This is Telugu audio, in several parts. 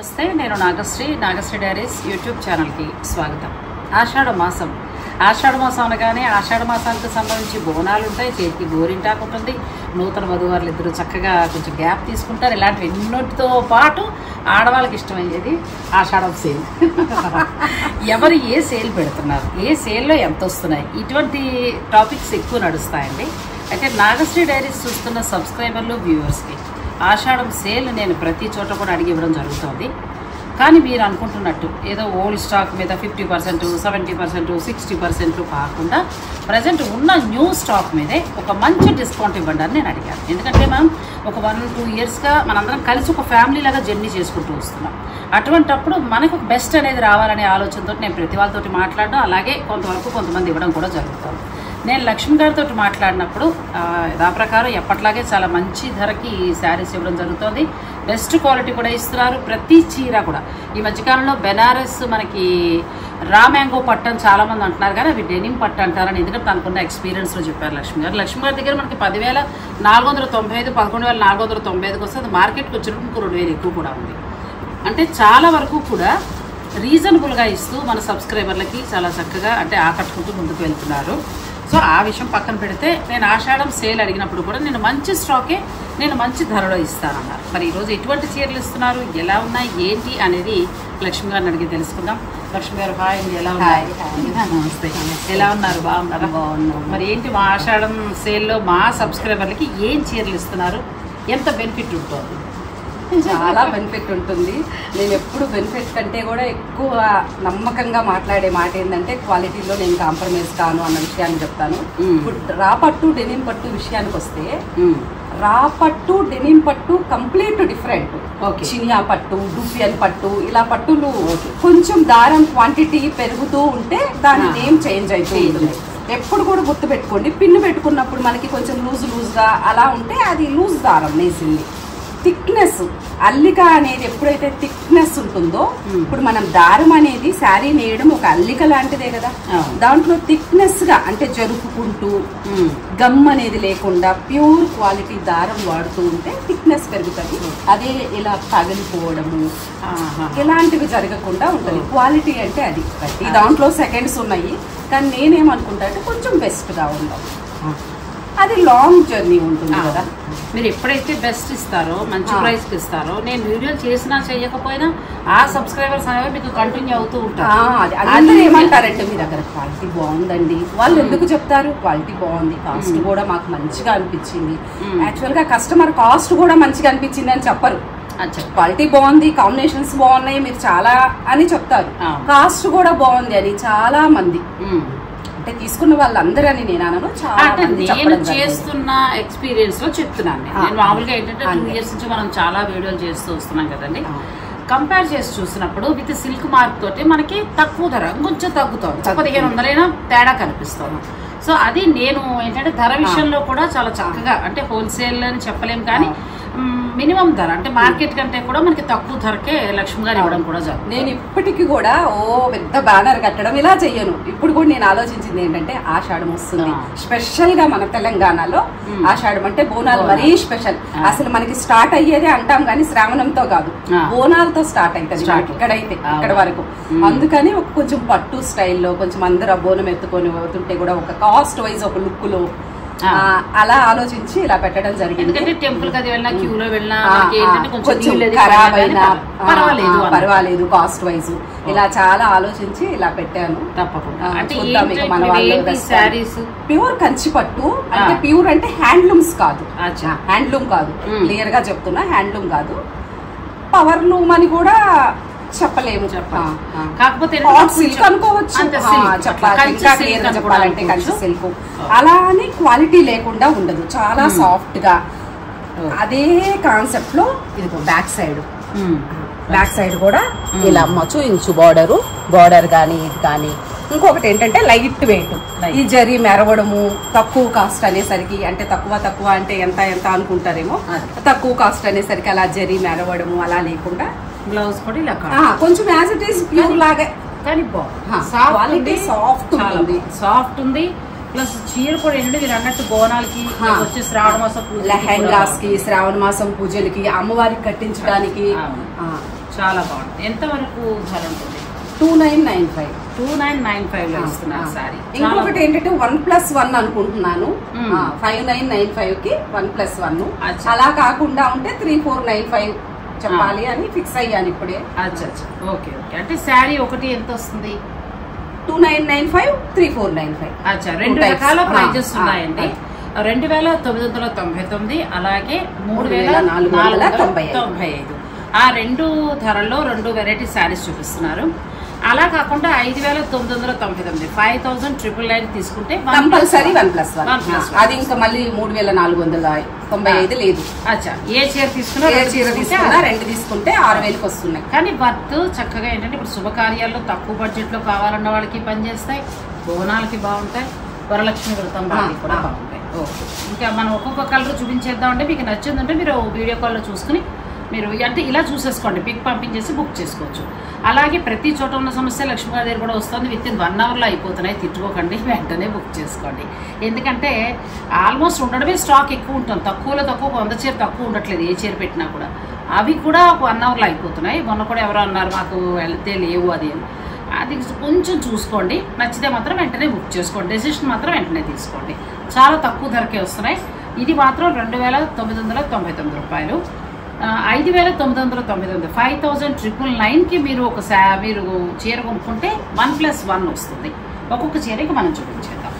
నమస్తే, నేను నాగశ్రీ డైరీస్ యూట్యూబ్ ఛానల్కి స్వాగతం. ఆషాఢ మాసం అనగానే ఆషాఢ మాసానికి సంబంధించి బోనాలు ఉంటాయి, చేతికి గోరింటాకు ఉంటుంది. నూతన వధువారులు ఇద్దరు చక్కగా కొంచెం గ్యాప్ తీసుకుంటారు. ఇలాంటివి ఎన్నోటితో పాటు ఆడవాళ్ళకి ఇష్టమయ్యేది ఆషాఢం సేల్. ఎవరు ఏ సేల్ పెడుతున్నారు, ఏ సేల్లో ఎంత వస్తున్నాయి, ఇటువంటి టాపిక్స్ ఎక్కువ నడుస్తాయండి. అయితే నాగశ్రీ డైరీస్ చూస్తున్న సబ్స్క్రైబర్లు, వ్యూవర్స్కి ఆషాఢం సేల్ నేను ప్రతి చోట కూడా అడిగి ఇవ్వడం జరుగుతుంది. కానీ మీరు అనుకుంటున్నట్టు ఏదో ఓల్డ్ స్టాక్ మీద 50%, 70%, 60% కాకుండా ప్రజెంట్ ఉన్న న్యూ స్టాక్ మీదే ఒక మంచి డిస్కౌంట్ ఇవ్వండి అని నేను అడిగాను. ఎందుకంటే మనం ఒక 1-2 ఇయర్స్గా మనందరం కలిసి ఒక ఫ్యామిలీ లాగా జర్నీ చేసుకుంటూ వస్తున్నాం. అటువంటప్పుడు మనకు బెస్ట్ అనేది రావాలనే ఆలోచనతో నేను ప్రతి వాళ్ళతోటి మాట్లాడడం, అలాగే కొంతమంది ఇవ్వడం కూడా జరుగుతుంది. నేను లక్ష్మి గారితో మాట్లాడినప్పుడు యథాప్రకారం ఎప్పట్లాగే చాలా మంచి ధరకి శారీస్ ఇవ్వడం జరుగుతుంది. బెస్ట్ క్వాలిటీ కూడా ఇస్తున్నారు. ప్రతి చీర కూడా ఈ మధ్యకాలంలో బెనారస్ మనకి రా మ్యాంగో పట్టు అని చాలామంది అంటున్నారు, కానీ అవి డెనిమ్ పట్టు అంటారని ఎందుకంటే తనకున్న ఎక్స్పీరియన్స్లో చెప్పారు లక్ష్మి గారి దగ్గర మనకి 10,495, 11,495 వస్తే అది మార్కెట్కి వచ్చినప్పుడు ఇంకో 2,000 ఎక్కువ కూడా ఉంది. అంటే చాలా వరకు కూడా రీజనబుల్గా ఇస్తూ మన సబ్స్క్రైబర్లకి చాలా చక్కగా అంటే ఆకట్టుకుంటూ ముందుకు వెళ్తున్నారు. సో ఆ విషయం పక్కన పెడితే నేను ఆషాఢం సేల్ అడిగినప్పుడు కూడా నేను మంచి స్టాకే నేను మంచి ధరలో ఇస్తానన్నారు. మరి ఈరోజు ఎటువంటి చీరలు ఇస్తున్నారు, ఎలా ఉన్నాయి, ఏంటి అనేది లక్ష్మి గారిని అడిగి తెలుసుకుందాం. లక్ష్మి గారు హాయ్ అండి, ఎలా ఉన్నారు? నమస్తే, ఎలా ఉన్నారు? బాగున్నారా? బాగున్నాం. మరి ఏంటి మా ఆషాఢం సేల్లో మా సబ్స్క్రైబర్లకి ఏం చీరలు ఇస్తున్నారు, ఎంత బెనిఫిట్ ఉంటుంది? చాలా బెనిఫిట్ ఉంటుంది. నేను ఎప్పుడు బెనిఫిట్ కంటే కూడా ఎక్కువ నమ్మకంగా మాట్లాడే మాట ఏంటంటే క్వాలిటీలో నేను కాంప్రమైజ్ కాను అన్న విషయాన్ని చెప్తాను. ఇప్పుడు రాపట్టు డెనిమ్ పట్టు విషయానికి వస్తే రాపట్టు డెనిమ్ పట్టు కంప్లీట్ డిఫరెంట్. చినియా పట్టు, డూపియన్ పట్టు, ఇలా పట్టులు కొంచెం దారం క్వాంటిటీ పెరుగుతూ ఉంటే దాని నేమ్ చేంజ్ అవుతూ ఉంటుంది. ఎప్పుడు కూడా గుర్తు పెట్టుకోండి, పిన్ను పెట్టుకున్నప్పుడు మనకి కొంచెం లూజ్గా అలా ఉంటే అది లూజ్ దారం నేసింది. థిక్నెస్ అల్లిక అనేది ఎప్పుడైతే థిక్నెస్ ఉంటుందో, ఇప్పుడు మనం దారం అనేది శారీ నేయడం ఒక అల్లిక లాంటిదే కదా, దాంట్లో థిక్నెస్ గా అంటే జరుపుకుంటూ గమ్ అనేది లేకుండా ప్యూర్ క్వాలిటీ దారం వాడుతూ ఉంటే థిక్నెస్ పెరుగుతుంది. అదే ఇలా పగిలిపోవడము ఇలాంటివి జరగకుండా ఉంటుంది. క్వాలిటీ అంటే అది. దాంట్లో సెకండ్స్ ఉన్నాయి, కానీ నేనేమనుకుంటా అంటే కొంచెం బెస్ట్ గా ఉండాలి. అది లాంగ్ జర్నీ ఉంటుంది కదా. మీరు ఎప్పుడైతే బెస్ట్ ఇస్తారో, మంచి ప్రైస్ కి ఇస్తారో, నేను వీడియో చేసినా చేయకపోయినా ఆ సబ్స్క్రైబర్స్ అనేవి మీకు కంటిన్యూ అవుతూ ఉంటారు. అందరూ ఏమంటారంటే మీ దగ్గర క్వాలిటీ బాగుందండి. వాళ్ళు ఎందుకు చెప్తారు క్వాలిటీ బాగుంది, కాస్ట్ కూడా మాకు మంచిగా అనిపించింది. యాక్చువల్ గా కస్టమర్ కాస్ట్ కూడా మంచిగా అనిపించింది అని చెప్పరు. క్వాలిటీ బాగుంది, కాంబినేషన్స్ బాగున్నాయి మీరు చాలా అని చెప్తారు. కాస్ట్ కూడా బాగుంది అని చాలా మంది అంటే తీసుకున్న వాళ్ళందరూ అని నేను అనను. నేను చేస్తున్న ఎక్స్పీరియన్స్ లో చెప్తున్నాను. నేను మామూలుగా ఏంటంటే 2 ఇయర్స్ నుంచి మనం చాలా వీడియోలు చేస్తూ వస్తున్నాం కదండి. కంపేర్ చేసి చూసినప్పుడు విత్ సిల్క్ మార్క్ తోటి మనకి తక్కువ ధర కొంచెం తగ్గుతుంది, 1500 తేడా కనిపిస్తుంది. సో అది నేను ఏంటంటే ధర విషయంలో కూడా చాలా చక్కగా అంటే హోల్సేల్ అని చెప్పలేము, కానీ మినిమం ధర అంటే మార్కెట్ కంటే కూడా మనకి తక్కువ ధరకే లక్ష్మి గారు ఇవ్వడం కూడా జరుగుతుంది. నేను ఇప్పటికీ కూడా పెద్ద బ్యానర్ కట్టడం ఇలా చెయ్యను. ఇప్పుడు కూడా నేను ఆలోచించింది ఏంటంటే ఆషాఢం వస్తుంది, స్పెషల్ గా మన తెలంగాణలో ఆషాఢం అంటే బోనాలు మరీ స్పెషల్. అసలు మనకి స్టార్ట్ అయ్యేదే అంటాం కానీ శ్రావణంతో కాదు, బోనాలతో స్టార్ట్ అవుతుంది ఇక్కడైతే ఇక్కడ వరకు. అందుకని ఒక కొంచెం పట్టు స్టైల్లో కొంచెం అందరూ బోనం ఎత్తుకొని పోతుంటే కూడా ఒక కాస్ట్ వైజ్ ఒక లుక్ లో అలా ఆలోచించి ఇలా పెట్టడం జరిగింది. ఎందుకంటే టెంపుల్ కి వెళ్ళినా, క్యూలో వెళ్ళినా కొంచెం ఖరాబ్ అయినా పర్వాలేదు కాస్ట్ వైజ్ ఇలా చాలా ఆలోచించి ఇలా పెట్టాను. తప్పకుండా మన వాళ్ళు ప్యూర్ కంచి పట్టు అంటే ప్యూర్ అంటే హ్యాండ్లూమ్స్ కాదు, హ్యాండ్లూమ్ కాదు, క్లియర్ గా చెప్తున్నా హ్యాండ్లూమ్ కాదు. పవర్ లూమ్ అని కూడా చెప్పలేము, కాకపోతే సిల్క్ అనుకోవచ్చు. చెప్పాలంటే కంచి సిల్క్ అలా అని క్వాలిటీ లేకుండా ఉండదు, చాలా సాఫ్ట్ గా. అదే కాన్సెప్ట్ లో ఇది బ్యాక్ సైడ్ కూడా ఇలా 1 ఇంచు బార్డర్ కానీ ఇది కానీ. ఇంకొకటి ఏంటంటే లైట్ వెయిట్, ఈ జరీ మెరవడము తక్కువ కాస్ట్ అనేసరికి, అంటే తక్కువ అంటే ఎంత అనుకుంటారేమో, తక్కువ కాస్ట్ అనేసరికి అలా జరీ మెరవడము అలా లేకుండా బ్లౌజ్ కూడా ఇలా కొంచెం యాజ్ ఇట్ ఈస్ ప్యూర్ లాగా కానీ సాఫ్ట్ ఉంది. ప్లస్ చీర కూడా ఏంటంటే మీరు అన్నట్టు బోనాలకి వచ్చి శ్రావణ మాసం లెహెంగాస్ కి, శ్రావణ మాసం పూజలకి, అమ్మవారికి కట్టించడానికి చాలా బాగుంటుంది. ఎంత వరకు ధర ఉంటుంది? 2995. 2995 లో ఇస్తున్నారు సారీ. ఇంకొకటి ఏంటంటే 1+1 అనుకుంటున్నాను. 5995 కి 1+1. అలా కాకుండా ఉంటే 3495 చెప్పాలి అని ఫిక్స్ అయ్యాను ఇప్పుడే. అచ్చా ఓకే ఓకే. అంటే శారీ ఒకటి ఎంత వస్తుంది? 2995, 3495. అచ్చా, రెండు రకాల ప్రైజెస్ ఉన్నాయండి. 2999, అలాగే 3495. ఆ రెండు ధరల్లో రెండు వెరైటీ శారీస్ చూపిస్తున్నారు. అలా కాకుండా 5999, 5999 తీసుకుంటే కంపల్సరీ 1+1. అది ఇంకా మళ్ళీ 3495 లేదు. అచ్చా, ఏ చీర తీసుకున్నా రెండు తీసుకుంటే 6000కి వస్తున్నాయి. కానీ వర్త్ చక్కగా ఏంటంటే ఇప్పుడు శుభకార్యాల్లో తక్కువ బడ్జెట్ లో కావాలన్న వాళ్ళకి పనిచేస్తాయి, బోనాలకి బాగుంటాయి, వరలక్ష్మి వ్రతం వాళ్ళకి కూడా బాగుంటాయి. ఓకే, ఇంకా మనం ఒక్కొక్క కలర్ చూపించేద్దామంటే మీకు నచ్చిందంటే మీరు వీడియో కాల్లో చూసుకుని మీరు అంటే ఇలా చూసేసుకోండి, పిక్ పంపించేసి బుక్ చేసుకోవచ్చు. అలాగే ప్రతి చోట ఉన్న సమస్య లక్ష్మీగారి దగ్గర కూడా వస్తుంది. విత్ ఇన్ 1 అవర్లో అయిపోతున్నాయి, తిట్టుకోకండి, వెంటనే బుక్ చేసుకోండి. ఎందుకంటే ఆల్మోస్ట్ ఉండడమే స్టాక్ ఎక్కువ ఉంటుంది, తక్కువలో తక్కువ 100 చీర తక్కువ ఉండట్లేదు, ఏ చీర పెట్టినా కూడా. అవి కూడా 1 అవర్లో అయిపోతున్నాయి. మొన్న కూడా ఎవరో అన్నారు మాకు వెళ్తే లేవు అది. అది కొంచెం చూసుకోండి, నచ్చితే మాత్రం వెంటనే బుక్ చేసుకోండి, డెసిషన్ మాత్రం వెంటనే తీసుకోండి. చాలా తక్కువ ధరకే వస్తున్నాయి. ఇది మాత్రం 2999 రూపాయలు. 5999, 5999కి మీరు మీరు చీర కొనుక్కుంటే 1+1 వస్తుంది. ఒక్కొక్క చీరకి మనం చూపించేద్దాం.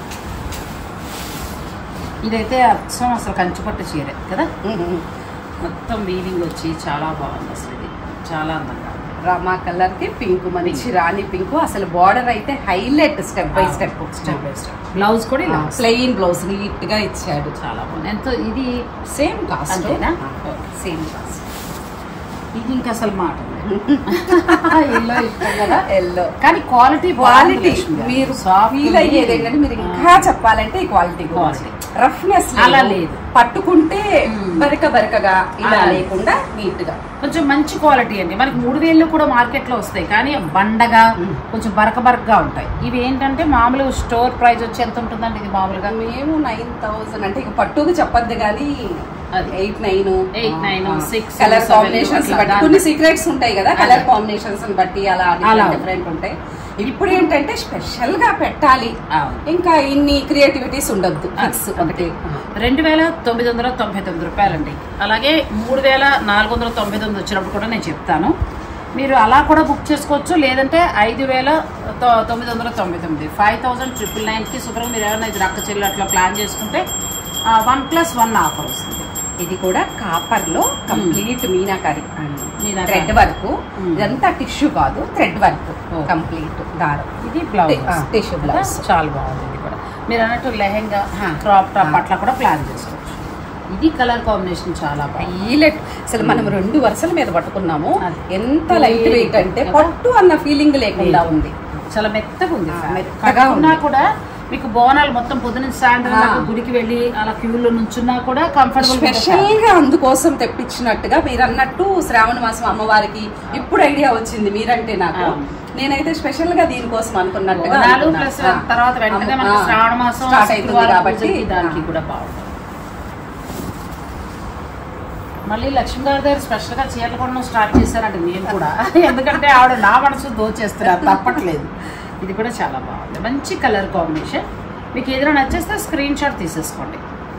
ఇదైతే అసలు కంచిపట్టు చీరే కదా, మొత్తం వీవింగ్ వచ్చి చాలా బాగుంది. అసలు ఇది చాలా అందంగా రామా కలర్ కి పింక్, మంచి రాణి పింక్. అసలు బార్డర్ అయితే highlight, step by step. Blouse కూడా ఇలా ప్లెయిన్ బ్లౌజ్ నీట్ గా ఇచ్చాడు, చాలా బాగుంది. ఎంత ఇది సేమ్ కాస్ట్, సేమ్ కాస్ట్. ఇది ఇంకా అసలు మాట ఎల్లో ఇష్టం కదా, ఎల్లో. కానీ క్వాలిటీ మీరు ఫీల్ అయ్యేది ఏంటంటే మీరు ఇంకా చెప్పాలంటే ఈ క్వాలిటీ రఫ్నెస్ అలా లేదు, పట్టుకుంటే బరకగా ఇలా లేకుండా నీట్ గా కొంచెం మంచి క్వాలిటీ అండి. మనకి 3000 కూడా మార్కెట్ లో వస్తాయి, కానీ బండగా కొంచెం బరకగా ఉంటాయి. ఇవి ఏంటంటే మామూలు స్టోర్ ప్రైస్ వచ్చి ఎంత ఉంటుందండి? ఇది మామూలుగా మేము 9000 అంటే ఇక పట్టుకు చెప్పద్దు కానీ 8,9, కలర్ కాంబినేషన్స్ బట్టి కొన్ని సీక్రెట్స్ ఉంటాయి కదా, కలర్ కాంబినేషన్స్ బట్టి అలా డిఫరెంట్ ఉంటాయి. ఇప్పుడు ఏంటంటే స్పెషల్ గా పెట్టాలి, ఇంకా ఇన్ని క్రియేటివిటీస్ ఉండద్దు. 2999 రూపాయలండి. అలాగే 3499 వచ్చినప్పుడు కూడా నేను చెప్తాను, మీరు అలా కూడా బుక్ చేసుకోవచ్చు. లేదంటే 5999, 5999కి శుభ్రంగా మీరు ఏమైనా ఇది రక్క చెల్లు అట్లా ప్లాన్ చేసుకుంటే 1+1 ఆఫర్ వస్తుంది. ఇది కూడా కాపర్ లో కంప్లీట్ మీనాకారి థ్రెడ్ వర్క్. ఇదంతా టిష్యూ కాదు, థ్రెడ్ వర్క్ కంప్లీట్ దారం. ఇది బ్లౌజ్, టిష్యూ బ్లౌజ్ చాలా బాగుంది. ఇది కూడా మీరు అన్నట్టు లెహెంగా, క్రాప్ టాప్ అట్లా కూడా ప్లాన్ చేసుకోవచ్చు. ఇది కలర్ కాంబినేషన్ చాలా హైలైట్. అసలు మనం 2 వరుసల మీద పట్టుకున్నాము, ఎంత లైట్ వెయిట్ అంటే పట్టు అన్న ఫీలింగ్ లేకుండా ఉంది, చాలా మెత్తగా ఉంది. మెత్తగా ఉన్నా కూడా మీకు బోనాలు మొత్తం పొద్దున సాయంత్రం గుడికి వెళ్ళి అలా క్యూలో నుంచున్నా కూడా కంఫర్టబుల్. స్పెషల్ గా అందుకోసం తెప్పించినట్టుగా మీరు అన్నట్టు శ్రావణ మాసం అమ్మవారికి ఇప్పుడు ఐడియా వచ్చింది మీరంటే నాకు. నేనైతే స్పెషల్ గా దీనికోసం అనుకున్నట్టుగా తర్వాత వెంటనే మనకి శ్రావణ మాసం స్టార్ట్ అవుతుంది కాబట్టి దానికి కూడా బాగుంటుంది. మళ్ళీ లక్ష్మీ గారి దగ్గర స్పెషల్ గా చీరలు కొనడం స్టార్ట్ చేశారంటే నేను కూడా, ఎందుకంటే ఆవిడ నా మనసు దోచేస్తున్నారు, తప్పట్లేదు. ఇది కూడా చాలా బాగుంది, మంచి కలర్ కాంబినేషన్. మీకు ఏదైనా నచ్చేస్తే స్క్రీన్ షాట్ తీసేసుకోండి,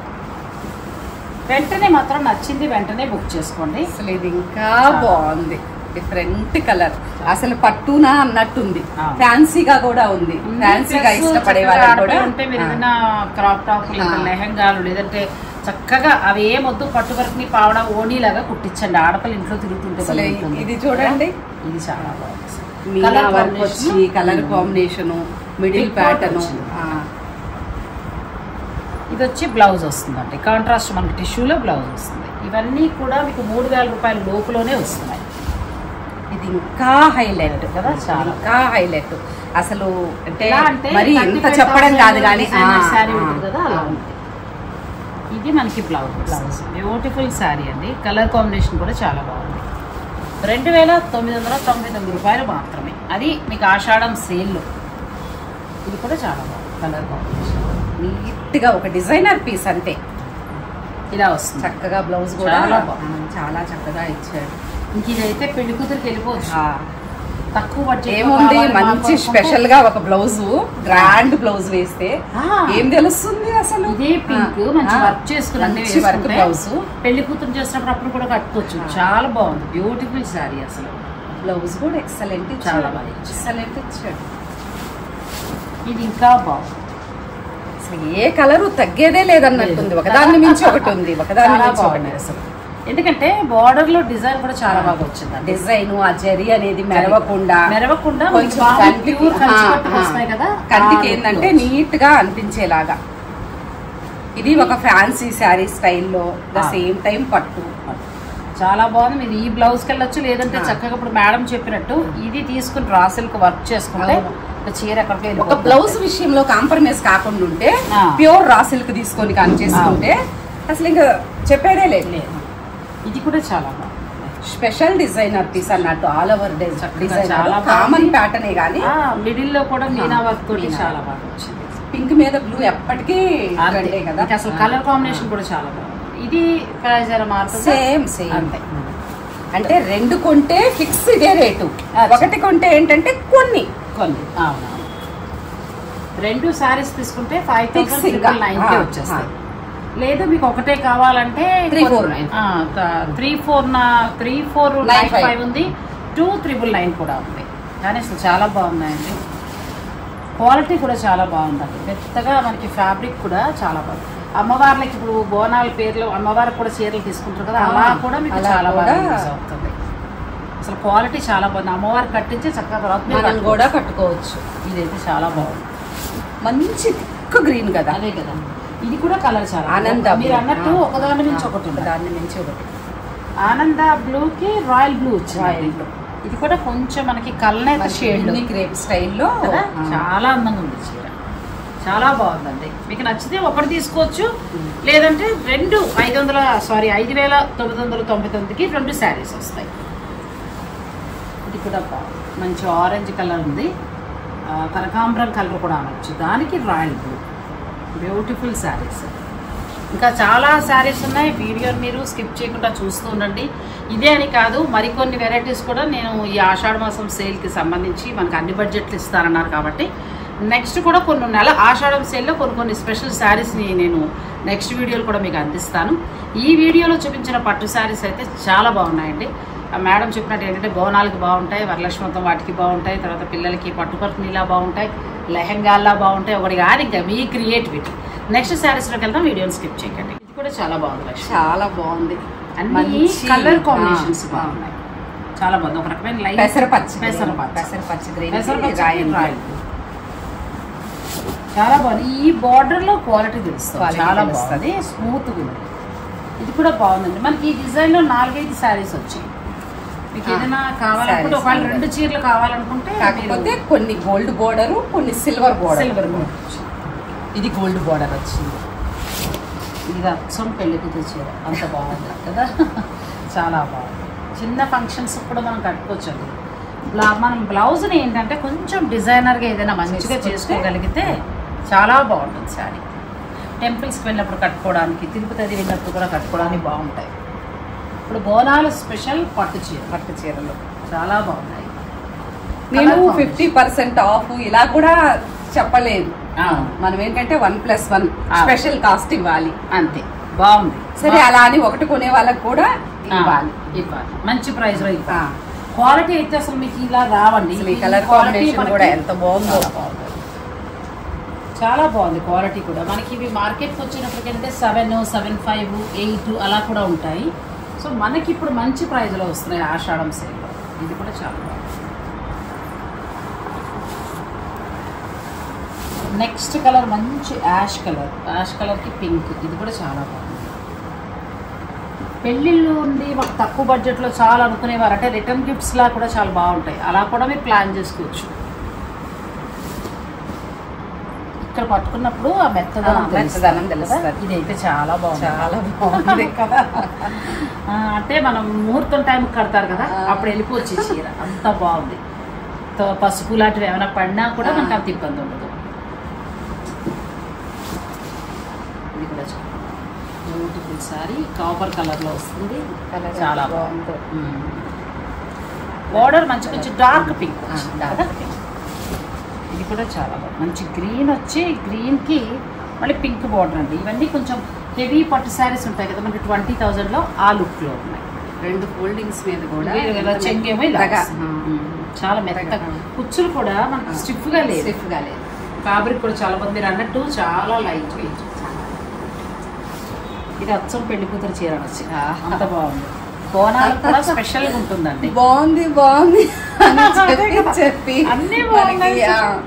వెంటనే మాత్రం నచ్చింది వెంటనే బుక్ చేసుకోండి. అసలు ఇది ఇంకా బాగుంది, డిఫరెంట్ కలర్. అసలు పట్టునా అన్నట్టుంది, ఫ్యాన్సీగా కూడా ఉంది. ఫ్యాన్సీగా ఇష్టపడే వాళ్ళు కూడా ఉంటే మీరు ఏదైనా క్రాప్ టాప్, లెహంగాలు, లేదంటే చక్కగా అవి ఏమొద్దు పట్టు వరకు పావడ ఓణీలాగా కుట్టించండి, ఆడపిల్ల ఇంట్లో తిరుగుతుంటే. ఇది చూడండి, ఇది చాలా బాగుంది. Colour combination, middle pattern. ఇది వచ్చి బ్లౌజ్ వస్తుందండి, కాంట్రాస్ట్ మనకి టిష్యూలో బ్లౌజ్ వస్తుంది. ఇవన్నీ కూడా మీకు 3000 రూపాయల లోపులోనే వస్తున్నాయి. ఇది ఇంకా హైలైట్ కదా, చాలా ఇంకా హైలైట్. అసలు అంటే మరి ఎంత చెప్పడం కాదు కానీ శారీ ఉంటుంది కదా, అలా ఉంటుంది. ఇది మనకి బ్లౌజ్, బ్యూటిఫుల్ శారీ అండి. కలర్ కాంబినేషన్ కూడా చాలా బాగుంది. 2999 రూపాయలు మాత్రమే, అది మీకు ఆషాఢం సేల్లో. ఇది కూడా చాలా బాగుంది కలర్ కాంబినేషన్. నీట్గా ఒక డిజైనర్ పీస్ అంటే ఇలా వస్తుంది. చక్కగా బ్లౌజ్ కూడా చాలా చాలా చక్కగా ఇచ్చాడు. ఇంక ఇదైతే పెళ్లి కూతురికి వెళ్ళిపోవచ్చు. తక్కువ బడ్జెట్ ఏముంది, మంచి స్పెషల్ గా ఒక బ్లౌజ్, గ్రాండ్ బ్లౌజ్ వేస్తే ఏం తెలుస్తుంది అసలు. ఇదే పింక్ మంచి వర్క్ చేసుకుని వర్క్ బ్లౌజ్ పెళ్లి కూతురు చేసినప్పుడు అప్పుడు కూడా కట్టుకోవచ్చు. చాలా బాగుంది, బ్యూటిఫుల్ శారీ. అసలు బ్లౌజ్ కూడా ఎక్సలెంట్, చాలా బాగా ఎక్సలెంట్ ఇచ్చాడు. ఇది ఇంకా బాగుంది. అసలు ఏ కలరు తగ్గేదే లేదన్నట్టుంది. ఒకదాన్ని మించి ఒకటి ఉంది, ఒకదాన్ని మించి ఒకటి. అసలు ఎందుకంటే బార్డర్ లో డిజైన్ కూడా చాలా బాగా వచ్చింది. డిజైన్ ఆ జరీ అనేది మెరవకుండా కంటికి ఏంటంటే నీట్ గా అనిపించేలాగా. ఇది ఒక ఫ్యాన్సీ శారీ స్టైల్లో, ద సేమ్ టైం పట్టు. చాలా బాగుంది. మీరు ఈ బ్లౌజ్ కి వెళ్ళొచ్చు, లేదంటే చక్కగా ఇప్పుడు మేడం చెప్పినట్టు ఇది తీసుకుని రా సిల్క్ వర్క్ చేసుకుంటే చీర ఎక్కడికి. ఒక బ్లౌజ్ విషయంలో కాంప్రమైజ్ కాకుండా ఉంటే ప్యూర్ రా సిల్క్ తీసుకొని కానీ చేసుకుంటే అసలు ఇంకా చెప్పేదే లేదు. ఇది కూడా చాలా బాగుంది. స్పెషల్ డిజైనర్ పీస్ అన్నట్టు, ఆల్ ఓవర్ డిజైన్ చాలా కామన్ ప్యాటర్న్ కానీ మిడిల్ లో కూడా మీనా వర్క్ తోటి చాలా బాగా వచ్చింది. పింక్ మీద బ్లూ ఎప్పటికీ కదా. అసలు కలర్ కాంబినేషన్ కూడా చాలా బాగుంది. ఇది ప్రైస్ సేమ్ అంటే రెండు కొంటే ఫిక్స్ ఇదే రేటు, ఒకటి కొంటే ఏంటంటే కొన్ని రెండు సారీస్ తీసుకుంటే 5,990 వచ్చేస్తాయి. లేదు మీకు ఒకటే కావాలంటే 3,495 ఉంది, 2,999 కూడా ఉంది. కానీ అసలు చాలా బాగున్నాయండి. క్వాలిటీ కూడా చాలా బాగుందండి. మెత్తగా మనకి ఫ్యాబ్రిక్ కూడా చాలా బాగుంది. అమ్మవార్లకి ఇప్పుడు బోనాల పేర్లు అమ్మవారికి కూడా చీరలు తీసుకుంటారు కదా, అలా కూడా మీకు చాలా బాగా యూజ్ అవుతుంది. అసలు క్వాలిటీ చాలా బాగుంది. అమ్మవారు కట్టించి చక్కగా కూడా కట్టుకోవచ్చు. ఇదైతే చాలా బాగుంది. మంచి థిక్ గ్రీన్ కదా. అదే కదా. ఇది కూడా కలర్ చాలా ఆనంద, మీరు అన్నట్టు ఒకదాని నుంచి ఒకటి, దాని నుంచి ఒకటి. ఆనంద బ్లూకి రాయల్ బ్లూ వచ్చింది. ఇది కూడా కొంచెం మనకి కల్నేత షేడ్ క్రేప్ స్టైల్లో చాలా అందంగా ఉంది చీర. చాలా బాగుందండి. మీకు నచ్చితే ఒకటి తీసుకోవచ్చు, లేదంటే 5,999కి 2 శారీస్ వస్తాయి. ఇది కూడా మంచి ఆరెంజ్ కలర్ ఉంది, కనకాంబరం కలర్ కూడా అనొచ్చు. దానికి రాయల్ బ్లూ, బ్యూటిఫుల్ శారీస్. ఇంకా చాలా శారీస్ ఉన్నాయి. వీడియోని మీరు స్కిప్ చేయకుండా చూస్తూ ఉండండి. ఇదే అని కాదు, మరికొన్ని వెరైటీస్ కూడా నేను ఈ ఆషాఢ మాసం సేల్కి సంబంధించి మనకు అన్ని బడ్జెట్లు ఇస్తారన్నారు కాబట్టి నెక్స్ట్ కూడా కొన్ని నెల ఆషాఢం సేల్లో కొన్ని స్పెషల్ శారీస్ని నేను నెక్స్ట్ వీడియోలు కూడా మీకు అందిస్తాను. ఈ వీడియోలో చూపించిన పట్టు శారీస్ అయితే చాలా బాగున్నాయండి. మేడం చెప్పినట్టు ఏంటంటే బోనాలకి బాగుంటాయి, వరలక్ష్మతం వాటికి బాగుంటాయి, తర్వాత పిల్లలకి పట్టుపట్టుని ఇలా బాగుంటాయి, లెహంగాల్లా బాగుంటాయి. ఒకటి కాదు, ఇంకా మీ క్రియేటివిటీ. నెక్స్ట్ శారీస్లోకి వెళ్దాం, వీడియోని స్కిప్ చేయకండి. ఇది కూడా చాలా బాగుంది, చాలా బాగుంది. అన్ని కలర్ కాంబినేషన్స్ బాగున్నాయి, చాలా బాగుంది. ఒక రకమైన లైట్ పెసరపచ్చి గ్రీన్, చాలా బాగుంది. ఈ బార్డర్ లో క్వాలిటీ తెలుస్తుంది, చాలా బాగుంది, స్మూత్ ఉంది. ఇది కూడా బాగుందండి. మనకి ఈ డిజైన్ లో 4-5 శారీస్ వచ్చాయి. మీకు ఏదైనా కావాలనుకుంటే ఒకవేళ 2 చీరలు కావాలనుకుంటే కాకపోతే కొన్ని గోల్డ్ బోర్డర్, కొన్ని సిల్వర్ బోర్డర్. ఇది గోల్డ్ బోర్డర్ వచ్చింది. ఇది అచ్చం పెళ్లి కూతురు చీర, అంత బాగుంది కదా. చాలా బాగుంది. చిన్న ఫంక్షన్స్ కూడా మనం కట్టుకోవచ్చు అండి. మనం బ్లౌజ్ని ఏంటంటే కొంచెం డిజైనర్గా ఏదైనా మంచిగా చేసుకోగలిగితే చాలా బాగుంటుంది శారీ. టెంపుల్స్కి వెళ్ళినప్పుడు కట్టుకోవడానికి, తిరుపతి వెళ్ళినప్పుడు కూడా కట్టుకోవడానికి బాగుంటాయి. ఇప్పుడు బోనాలు స్పెషల్ పట్టు చీరలు చాలా బాగున్నాయి. నేను 50% ఆఫ్ ఇలా కూడా చెప్పలేదు. మనం ఏంటంటే 1+1 స్పెషల్ కాస్ట్ ఇవ్వాలి అంతే. బాగుంది. సరే, అలా అని ఒకటి కొనే వాళ్ళకి కూడా ఇవ్వాలి, మంచి ప్రైస్ లో ఇవ్వాలి. క్వాలిటీ అయితే అసలు మీకు ఇలా రావండి. కలర్ కాంబినేషన్ కూడా ఎంత బాగుందో, చాలా బాగుంది. క్వాలిటీ కూడా మనకి ఇవి మార్కెట్కి వచ్చినప్పటికంటే 7, 7.5, 8 అలా కూడా ఉంటాయి. సో మనకి ఇప్పుడు మంచి ప్రైజ్లో వస్తున్నాయి ఆషాఢం సేల్లో. ఇది కూడా చాలా బాగుంది. నెక్స్ట్ కలర్ మంచి యాష్ కలర్కి పింక్. ఇది కూడా చాలా బాగుంది. పెళ్ళిళ్ళు ఉండి మాకు తక్కువ బడ్జెట్లో చాలా అనుకునేవారు అంటే రిటర్న్ గిఫ్ట్స్లా కూడా చాలా బాగుంటాయి. అలా కూడా మీరు ప్లాన్ చేసుకోవచ్చు. ఇక్కడ పట్టుకున్నప్పుడు ఆ మెత్తదనం తెలుస్తుంది. ఇదైతే చాలా బాగుంది కదా. అంటే మనం ముహూర్తం టైంకి కడతారు కదా, అప్పుడు వెళ్ళిపోవచ్చు చీర. అంత బాగుంది. పసుపు లాంటివి ఏమైనా పడినా కూడా మనకు అంత ఇబ్బంది ఉండదు. సిల్క్ సారీ కాపర్ కలర్ లో వస్తుంది. కలర్ చాలా బాగుంది. బార్డర్ మంచి కొంచెం డార్క్ పింక్. Dark pink. ఇది కూడా చాలా బాగుంది. మంచి గ్రీన్ వచ్చి గ్రీన్ కి మళ్ళీ పింక్ బార్డర్ అండి. ఇవన్నీ కొంచెం హెవీ పట్టు శారీస్ ఉంటాయి కదా మనకి 20,000 లో ఆ లుక్ లో ఉన్నాయి. 2 ఫోల్డింగ్స్ మీద కూడా చెంగేమో చాలా మెత్తగా, కుచ్చులు కూడా మనకి స్టిఫ్ గా లేదు. ఫ్యాబ్రిక్ కూడా చాలా మంది మీరు అన్నట్టు చాలా లైట్ వెయిట్. ఇది అచ్చం పెళ్లి కూతురు చీర వచ్చి అంత బాగుంది. బోనాలు కూడా స్పెషల్ గా ఉంటుందండి. బాగుంది చెప్పి అన్ని బాగున్నాయి.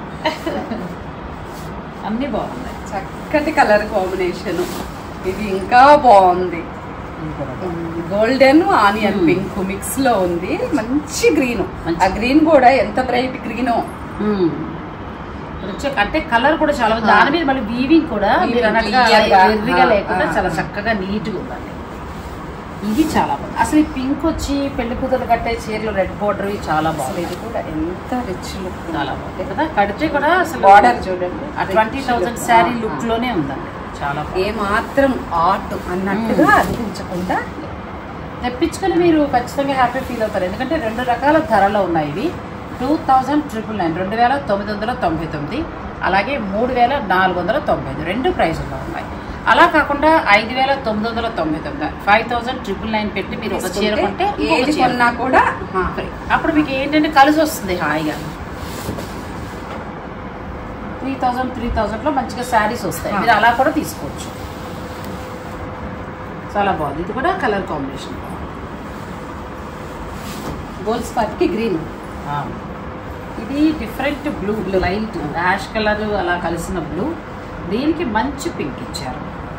అన్ని బాగున్నాయి. చక్కటి కలర్ కాంబినేషన్. ఇది ఇంకా బాగుంది. గోల్డెన్ ఆనియన్ పింక్ మిక్స్ లో ఉంది. మంచి గ్రీన్. ఆ గ్రీన్ కూడా ఎంత బ్రైట్ గ్రీనో. అంటే కలర్ కూడా చాలా దాని మీద మళ్ళీ వీవింగ్ కూడా మీరు అన్నట్టుగా ఎర్రిగా లేకుండా చాలా చక్కగా నీట్ గా ఉందండి. ఇది చాలా బాగుంది. అసలు ఈ పింక్ వచ్చి పెళ్లి కూతురు కట్టే చీరలు రెడ్ బార్డర్ చాలా బాగుంది. ఇది కూడా ఎంత రిచ్ లుక్. చాలా బాగుంది కదా. కడితే కూడా అసలు బార్డర్ చూడండి 20,000 శారీ లుక్ లోనే ఉందండి. చాలా ఏ మాత్రం ఆర్ట్ అన్నట్టుగా అనిపించకుండా తెప్పించుకొని మీరు ఖచ్చితంగా హ్యాపీ ఫీల్ అవుతారు. ఎందుకంటే 2 రకాల ధరలో ఉన్నాయి. ఇవి 2,999 2,999, అలాగే 3,499 2 ప్రైజుల్లో ఉన్నాయి. అలా కాకుండా 5,999 5,999 పెట్టి మీరు ఒక చీర కొంటే ఏది కొన్నా కూడా అప్పుడు మీకు ఏంటంటే కలిసి వస్తుంది హాయిగా. 3,000 లో మంచిగా శారీస్ వస్తాయి. మీరు అలా కూడా తీసుకోవచ్చు. చాలా బాగుంది. ఇది కూడా కలర్ కాంబినేషన్. గోల్డ్ స్పాట్ కి గ్రీన్. ఇది different blue, light ash colour అలా కలిసిన బ్లూ. దీనికి మంచి పింక్ ఇచ్చారు.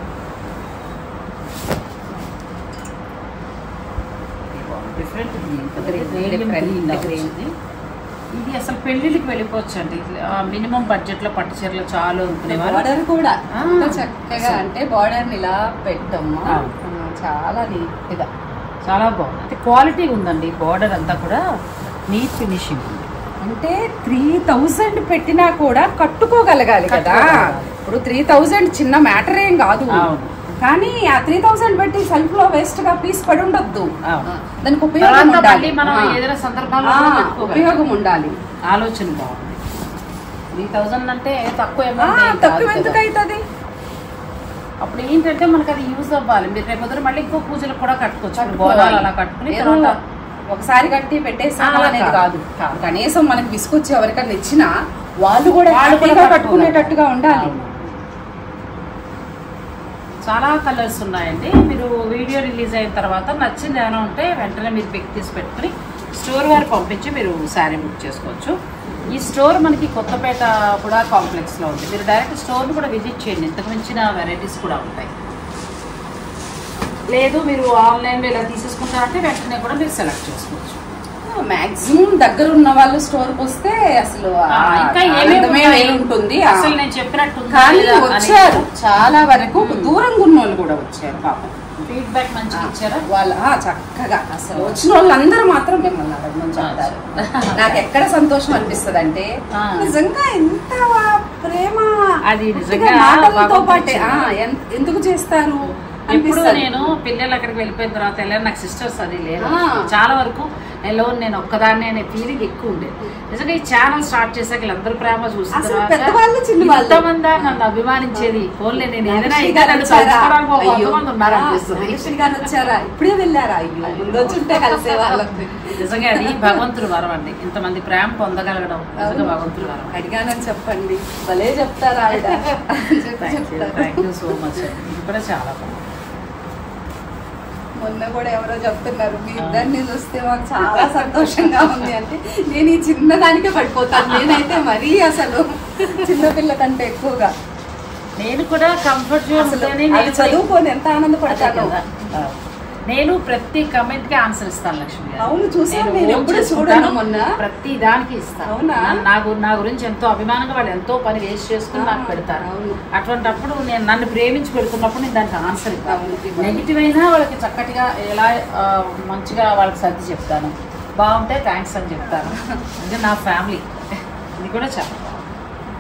Different green. ఇది అసలు పెళ్లికి వెళ్ళిపోవచ్చు అండి. మినిమం బడ్జెట్ లో పట్టు చీరలు చాలా అనుకునేవారు. బార్డర్ కూడా చక్కగా అంటే బార్డర్ ఇలా పెట్టమ్మా చాలా నీట్ గా చాలా బాగుంది. అంటే క్వాలిటీ ఉందండి. బార్డర్ అంతా కూడా నీట్ ఫినిషింగ్ ఉంది. అంటే 3,000 పెట్టినా కూడా కట్టుకోగలగాలి కదా. ఇప్పుడు 3,000 చిన్న మ్యాటర్ ఏం కాదు. కానీ ఆ 3,000 పెట్టి సెల్ఫ్ లో వేస్ట్ గా పీస్ పడి ఉండొద్దు. దానికి ఉపయోగం ఉండాలి. ఏదైనా సందర్భాల్లో ఉపయోగం ఉండాలి. ఆలోచన బాగుంది. 3,000 అంటే తక్కువ ఎందుకు అవుతుంది? అప్పుడు ఏంటంటే మనకి అది యూజ్ అవ్వాలి. మీరు రేపు మళ్ళీ ఇంకో పూజలకు కూడా కట్టుకోవచ్చు. బోనాలు అలా కట్టుకుని తర్వాత ఒకసారి కట్టి పెట్టేసాను అనేది కాదు. కనీసం మనకి విసుకొచ్చి ఎవరికన్నా ఇచ్చినా వాళ్ళు కూడా కట్టుకునేటట్టుగా ఉండాలి. చాలా కలర్స్ ఉన్నాయండి. మీరు వీడియో రిలీజ్ అయిన తర్వాత నచ్చింది ఏమైనా ఉంటే వెంటనే మీరు పిక్ తీసి పెట్టుకుని స్టోర్ వారు పంపించి మీరు శారీ బుక్ చేసుకోవచ్చు. ఈ స్టోర్ మనకి కొత్తపేట కూడా కాంప్లెక్స్లో ఉంది. మీరు డైరెక్ట్ స్టోర్ని కూడా విజిట్ చేయండి. ఇంతకు మించిన వెరైటీస్ కూడా ఉంటాయి. లేదు మీరు ఆన్లైన్లో ఇలా తీసేసుకుంటారంటే వెంటనే కూడా మీరు సెలెక్ట్ చేసుకోవచ్చు. మాక్సిమం దగ్గర ఉన్న వాళ్ళు స్టోర్కి వస్తే అసలు ఇంకా ఏమేమి ఉంటుంది. అసలు నేను చెప్పినట్టు కానీ వచ్చారు చాలా వరకు. దూరంగా ఉన్న వాళ్ళు కూడా వచ్చారు. పాపం ఫీడ్బ్యాక్ మంచిగా ఇచ్చారా వాళ్ళ చక్కగా. అసలు వచ్చిన వాళ్ళందరూ మాత్రం మిమ్మల్ని అడగమని చెప్తారు. నాకు ఎక్కడ సంతోషం అనిపిస్తుంది అంటే నిజంగా ఎంత ప్రేమ అది నిజంగా మాటలతో పాటే ఎందుకు చేస్తారు. ఇప్పుడు నేను పిల్లలు అక్కడికి వెళ్ళిపోయిన తర్వాత వెళ్ళారు. నాకు సిస్టర్స్ అది లేదు. చాలా వరకు ఎలో నేను ఒక్కదాన్ని అనే ఫీలింగ్ ఎక్కువ ఉండేది. నిజంగా ఈ ఛానల్ స్టార్ట్ చేసాక వీళ్ళందరూ ప్రేమ చూసిన తర్వాత ఎంతమంది నన్ను అభిమానించేది. ఫోన్లే నేను ఏదైనా వచ్చారా ఇప్పుడే వెళ్ళారా ముందొచ్చుంటే కలిసే వాళ్ళకి. నిజంగా అది భగవంతుడు వరం అండి. ఇంతమంది ప్రేమ పొందగలగడం నిజంగా భగవంతుడు వరం. అడిగానని చెప్పండి. భలే చెప్తారా ఆవిడ. Thank you so much. ఇది కూడా చాలా బాగుంది. మొన్న కూడా ఎవరో చెప్తున్నారు మీ ఇద్దరిని చూస్తే మాకు చాలా సంతోషంగా ఉంది అంటే నేను ఈ చిన్నదానికే పడిపోతాను. నేనైతే మరీ అసలు చిన్నపిల్ల కంటే ఎక్కువగా నేను కూడా కంఫర్ట్ జోన్ చదువుకొని ఎంత ఆనందపడతాను. నేను ప్రతి కమెంట్ కి ఆన్సర్ ఇస్తాను లక్ష్మి గారు. అవును చూసాను. నేను ఎప్పుడు చూడను. మొన్న ప్రతి దానికి ఇస్తాను. అవునా? నా గురించి ఎంతో అభిమానంగా వాళ్ళు ఎంతో పని వేస్ట్ చేసుకుని నాకు పెడతారు. అటువంటిప్పుడు నేను నన్ను ప్రేమించి పెడుతున్నప్పుడు నేను దానికి ఆన్సర్ ఇస్తాను. నెగిటివ్ అయినా వాళ్ళకి చక్కటిగా ఎలా మంచిగా వాళ్ళకి సర్ది చెప్తాను. బాగుంటే థ్యాంక్స్ అని చెప్తాను. అంటే నా ఫ్యామిలీ ఇది కూడా చాలా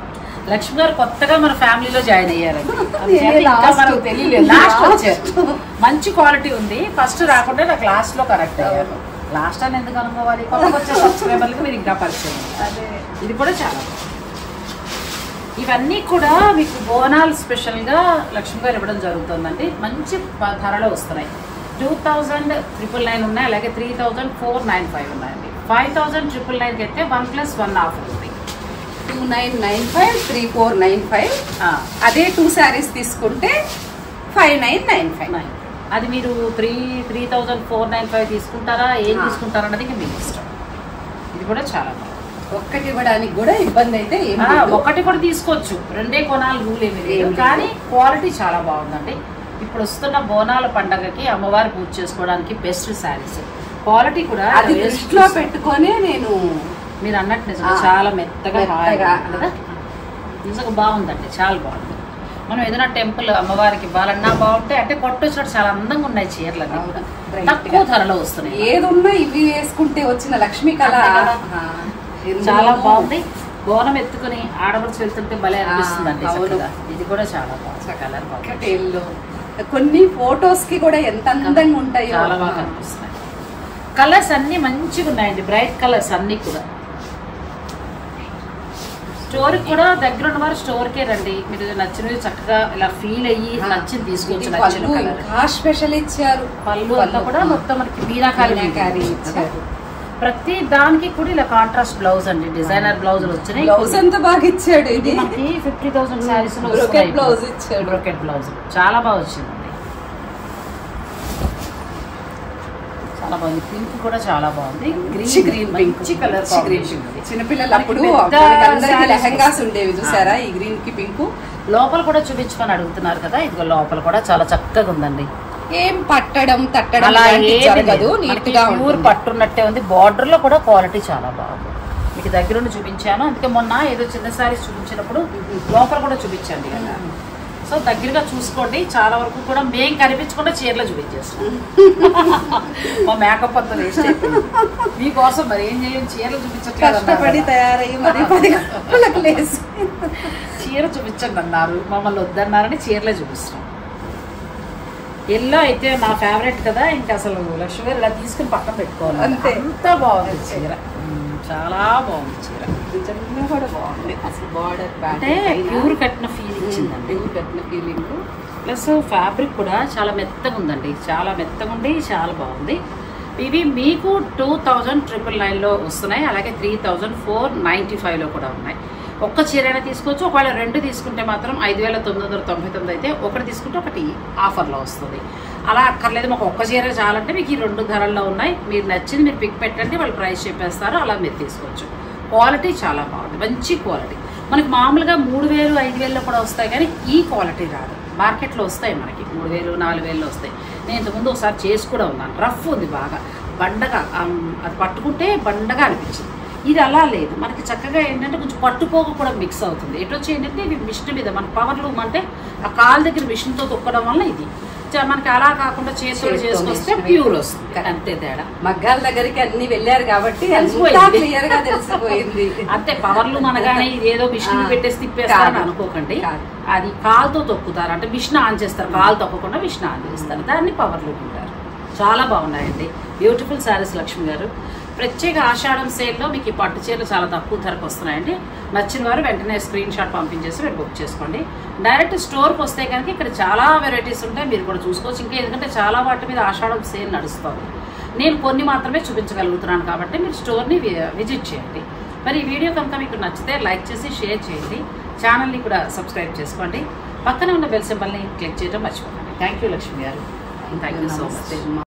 లక్ష్మి గారు కొత్తగా మన ఫ్యామిలీలో జాయిన్ అయ్యారండి. నేనే last. మనకు తెలియలేదు, లాస్ట్ వచ్చారు. మంచి క్వాలిటీ ఉంది. ఫస్ట్ రాకుండా నాకు లాస్ట్ లో కరెక్ట్ అయ్యారు. లాస్ట్ అని ఎందుకు అనుకోవాలి, కొత్తగా వచ్చే సబ్స్క్రైబర్లకు మీరు ఇంకా పరిచయం. అదే ఇది కూడా చాలా ఇవన్నీ కూడా మీకు బోనాలు స్పెషల్గా లక్ష్మి గారు ఇవ్వడం జరుగుతుందండి. మంచి ధరలో వస్తున్నాయి. 2000 ఉన్నాయి, అలాగే 3495 ఉన్నాయండి. 5000 అయితే 1+1 ఆఫర్ ఉంది. 2995 3495. అదే 2 శారీస్ తీసుకుంటే 5995. అది మీరు 3495 తీసుకుంటారా, ఏం తీసుకుంటారా అన్నది మీకు ఇష్టం. ఇది కూడా చాలా బాగుంది. ఒక్కటి ఇవ్వడానికి కూడా ఇబ్బంది అయితే ఒకటి కూడా తీసుకోవచ్చు, రెండే కొనాలి రూల్ ఏమి లేదు. కానీ క్వాలిటీ చాలా బాగుందండి. ఇప్పుడు వస్తున్న బోనాల పండగకి అమ్మవారి పూజ చేసుకోవడానికి బెస్ట్ శారీస్. క్వాలిటీ కూడా అది దృష్టిలో పెట్టుకొని నేను మీరు అన్నట్టు నిజంగా చాలా మెత్తగా కదా, నిజంగా బాగుందండి, చాలా బాగుంది. మనం ఏదైనా టెంపుల్ అమ్మవారికి ఇవ్వాలన్నా బాగుంటాయి. అంటే కొట్టు వచ్చినట్టు చాలా అందంగా ఉన్నాయి చీరలు, తక్కువ ధరలో వస్తున్నాయి. ఏదున్నా ఇవి వేసుకుంటే వచ్చిన లక్ష్మీ కళ చాలా బాగుంది. బోనం ఎత్తుకుని ఆడపడుచు వెళ్తుంటే భలే అనిపిస్తుంది అండి. ఇది కూడా చాలా బాగుంది. కలర్ బాగుంది. కొన్ని ఫొటోస్ కి కూడా ఎంత అందంగా ఉంటాయి, చాలా బాగా అనిపిస్తున్నాయి. కలర్స్ అన్ని మంచిగా ఉన్నాయండి, బ్రైట్ కలర్స్ అన్ని కూడా. స్టోర్ కూడా దగ్గర ఉన్న వారు స్టోర్ కే రండి. మీరు నచ్చినవి చక్కగా ఇలా ఫీల్ అయ్యి నచ్చింది తీసుకోవచ్చు. నచ్చిన కలర్ స్పెషల్ ఇచ్చారు. పళ్ళు అంతా కూడా మొత్తం మనకి మీనాకారి ఇచ్చారు. ప్రతి దానికి కూడా ఇలా కాంట్రాస్ట్ బ్లౌజ్ అండి, డిజైనర్ బ్లౌజులు వచ్చినాయి. బ్లౌజ్ ఎంత బాగా ఇచ్చాడు. ఇది మనకి 50,000 శారీస్ లో బ్లౌజ్ ఇచ్చాడు. బ్రోకెట్ బ్లౌజ్ చాలా బాగా వచ్చిందండి, చాలా బాగుంది. పింక్ కూడా చాలా బాగుంది. గ్రీన్ మంచి కలర్ కాంబినేషన్. చిన్నపిల్లలు అప్పుడు లెహంగాస్ ఉండేవి చూసారా, ఈ గ్రీన్ కి పింక్. లోపల కూడా చూపించుకొని అడుగుతున్నారు కదా, ఇదిగో లోపల కూడా చాలా చక్కగా ఉందండి. ఏం పట్టడం తట్టడం అలా జరగదు, నీట్ గా ప్యూర్ పట్టున్నట్టే ఉంది. బార్డర్ లో కూడా క్వాలిటీ చాలా బాగుంది. మీకు దగ్గరుండి చూపించాను, అందుకే మొన్న ఏదో చిన్న సారీస్ చూపించినప్పుడు లోపల కూడా చూపించండి కదా. సో దగ్గరగా చూసుకోండి. చాలా వరకు కూడా మేం కనిపించకుండా చీరలో చూపించేస్తాం. మా మేకప్ అంతా వేస్ట్ అయిపోయింది మీకోసం. మరి ఏం చేయాలి, చీరలు చూపించట్లేదు, తయారయ్యి మరి చీర చూపించండి అన్నారు, మమ్మల్ని వద్దన్నారని చీరలే చూపిస్తాం. ఎల్లో అయితే నా ఫేవరెట్ కదా, ఇంకా అసలు లక్ష్మి గారు ఇలా తీసుకుని పక్కన పెట్టుకోవాలి. అంత బాగుంది చీర, చాలా బాగుంది చీర. కూడా బాగుంది. అసలు బార్డర్ అంటే ప్యూర్ కట్టిన ఫీల్ ఇచ్చిందండి, ప్యూర్ కట్టిన ఫీలింగ్. ప్లస్ ఫ్యాబ్రిక్ కూడా చాలా మెత్తగా ఉందండి, చాలా మెత్తగా ఉండి చాలా బాగుంది. ఇవి మీకు 2000 వస్తున్నాయి, అలాగే 3495 కూడా ఉన్నాయి. ఒక్క చీరైనా తీసుకోవచ్చు. ఒకవేళ రెండు తీసుకుంటే మాత్రం 5999 అయితే, ఒకటి తీసుకుంటే ఒకటి ఆఫర్లో వస్తుంది. అలా అక్కర్లేదు, మాకు ఒక్క చీర చాలంటే మీకు ఈ 2 ధరల్లో ఉన్నాయి. మీరు నచ్చింది మీరు పిక్ పెట్టండి, వాళ్ళు ప్రైస్ చెప్పేస్తారు, అలా మీరు తీసుకోవచ్చు. క్వాలిటీ చాలా బాగుంది, మంచి క్వాలిటీ. మనకి మామూలుగా 3000 5000 కూడా వస్తాయి, కానీ ఈ క్వాలిటీ రాదు. మార్కెట్లో వస్తాయి మనకి 3000 4000 వస్తాయి. నేను ఇంతకుముందు ఒకసారి చేసి కూడా ఉన్నాను. రఫ్ ఉంది బాగా, బండగా, అది పట్టుకుంటే బండగా అనిపించింది. ఇది అలా లేదు, మనకి చక్కగా ఏంటంటే కొంచెం పట్టుపోక కూడా మిక్స్ అవుతుంది. ఎటు వచ్చి ఏంటంటే ఇది మిషన్ మీద మన పవర్ లూమ్ అంటే ఆ కాలు దగ్గర మిషన్తో తొక్కడం వల్ల ఇది మనకి అలా కాకుండా చేతులు చేసుకొస్తే ప్యూర్ వస్తుంది, అంతే తేడా. మగ్గాల దగ్గరికి అన్ని వెళ్ళారు కాబట్టి క్లియర్ గా తెలిసిపోయింది. అంతే, పవర్ లూమ్ అనగానే ఇది ఏదో మిషన్ పెట్టేసి తిప్పేస్తారని అనుకోకండి. అది కాలుతో తొక్కుతారు, అంటే మిషన్ ఆన్ చేస్తారు, కాలు తొక్కకుండా మిషన్ ఆన్ చేస్తారు, దాన్ని పవర్ లూమ్ అంటారు. చాలా బాగున్నాయండి, బ్యూటిఫుల్ శారీస్ లక్ష్మి గారు. ప్రత్యేక ఆషాఢం సేల్లో మీకు ఈ పట్టు చీరలు చాలా తక్కువ ధరకు వస్తున్నాయండి. నచ్చిన వారు వెంటనే స్క్రీన్ షాట్ పంపించేసి మీరు బుక్ చేసుకోండి. డైరెక్ట్ స్టోర్కి వస్తే కనుక ఇక్కడ చాలా వెరైటీస్ ఉంటాయి, మీరు కూడా చూసుకోవచ్చు. ఇంకా ఎందుకంటే చాలా వాటి మీద ఆషాఢం సేల్ నడుస్తుంది. నేను కొన్ని మాత్రమే చూపించగలుగుతున్నాను కాబట్టి మీరు స్టోర్ని విజిట్ చేయండి. మరి ఈ వీడియో కనుక మీకు నచ్చితే లైక్ చేసి షేర్ చేయండి, ఛానల్ని కూడా సబ్స్క్రైబ్ చేసుకోండి, పక్కనే ఉన్న బెల్ సింబల్ని క్లిక్ చేయడం మర్చిపోకండి. థ్యాంక్ యూ లక్ష్మి గారు, థ్యాంక్ యూ సో మచ్.